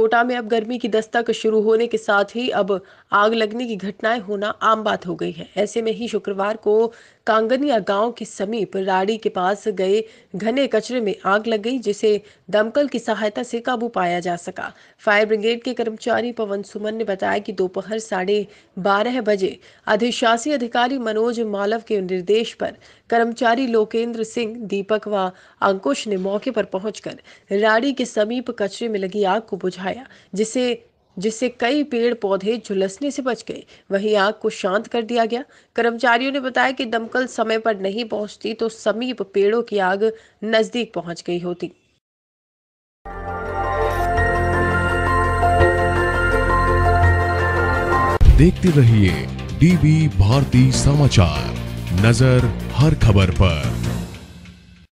कोटा में अब गर्मी की दस्तक शुरू होने के साथ ही अब आग लगने की घटनाएं होना आम बात हो गई है। ऐसे में ही शुक्रवार को कांगनिया गांव के समीप राड़ी के पास गए घने कचरे में आग लग गई, जिसे दमकल की सहायता से काबू पाया जा सका। फायर ब्रिगेड के कर्मचारी पवन सुमन ने बताया कि दोपहर 12:30 बजे अधिशासी अधिकारी मनोज मालव के निर्देश पर कर्मचारी लोकेंद्र सिंह, दीपक व अंकुश ने मौके पर पहुंचकर राड़ी के समीप कचरे में लगी आग को बुझाया, जिसे जिससे कई पेड़ पौधे झुलसने से बच गए। वहीं आग को शांत कर दिया गया। कर्मचारियों ने बताया कि दमकल समय पर नहीं पहुंचती तो समीप पेड़ों की आग नजदीक पहुंच गई होती। देखते रहिए डीबी भारती समाचार, नजर हर खबर पर।